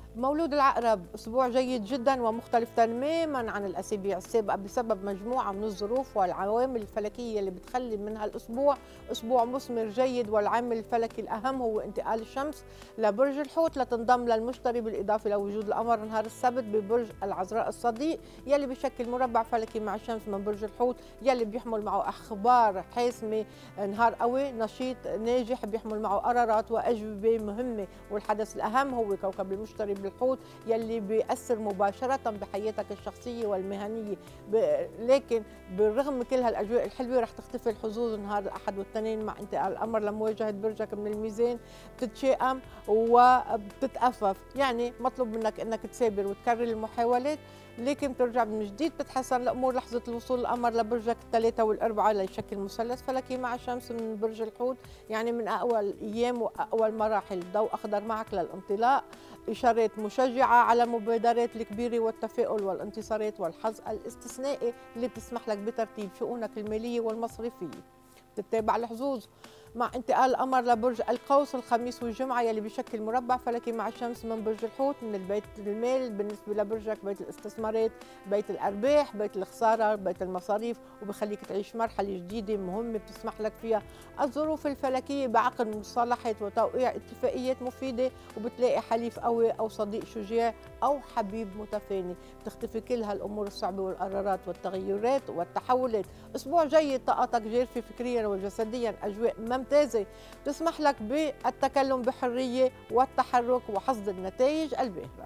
مولود العقرب أسبوع جيد جدا ومختلف تماما عن الأسابيع السابقة بسبب مجموعة من الظروف والعوامل الفلكية اللي بتخلي من هالأسبوع أسبوع مثمر جيد. والعامل الفلكي الأهم هو انتقال الشمس لبرج الحوت لتنضم للمشتري، بالإضافة لوجود القمر نهار السبت ببرج العذراء الصديق يلي بشكل مربع فلكي مع الشمس من برج الحوت يلي بيحمل معه أخبار حاسمة. نهار قوي نشيط ناجح بيحمل معه قرارات وأجوبة مهمة. والحدث الأهم هو كوكب المشتري بالحوت يلي بيأثر مباشرة بحياتك الشخصية والمهنية. لكن بالرغم من كل هالأجواء الحلوة رح تختفي الحظوظ نهار الأحد والاثنين مع انتقال القمر لمواجهة برجك من الميزان. بتتشائم وبتتأفف، يعني مطلوب منك انك تثابر وتكرر المحاولات، لكن بترجع من جديد بتتحسن الامور لحظه الوصول القمر لبرجك الثلاثه والاربعه ليشكل مثلث فلكي مع الشمس من برج الحوت، يعني من اقوى الايام واقوى المراحل. ضوء اخضر معك للانطلاق، اشارات مشجعه على المبادرات الكبيره والتفاؤل والانتصارات والحظ الاستثنائي اللي بتسمح لك بترتيب شؤونك الماليه والمصرفيه. بتتابع الحظوظ مع انتقال القمر لبرج القوس الخميس والجمعة يلي بشكل مربع فلكي مع الشمس من برج الحوت من البيت المال بالنسبة لبرجك بيت الاستثمارات، بيت الأرباح، بيت الخسارة، بيت المصاريف، وبخليك تعيش مرحلة جديدة مهمة بتسمح لك فيها الظروف الفلكية بعقد مصالحات وتوقيع اتفاقيات مفيدة، وبتلاقي حليف قوي أو صديق شجاع أو حبيب متفاني. بتختفي كل هالأمور الصعبة والقرارات والتغيرات والتحولات. أسبوع جيد، طاقتك جارفة فكريا وجسديا، أجواء ممتازة تسمح لك بالتكلم بحرية والتحرك وحصد النتائج الباهرة.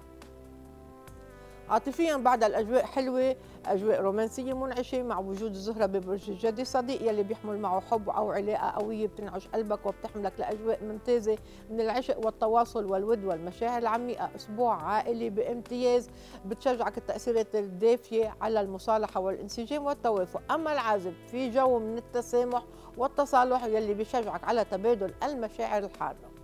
عاطفيا بعد الاجواء حلوه، اجواء رومانسيه منعشه مع وجود الزهره ببرج الجدي صديق يلي بيحمل معه حب او علاقه قويه بتنعش قلبك وبتحملك لاجواء ممتازه من العشق والتواصل والود والمشاعر العميقه. اسبوع عائلي بامتياز بتشجعك التاثيرات الدافيه على المصالحه والانسجام والتوافق. اما العازب في جو من التسامح والتصالح يلي بيشجعك على تبادل المشاعر الحاره.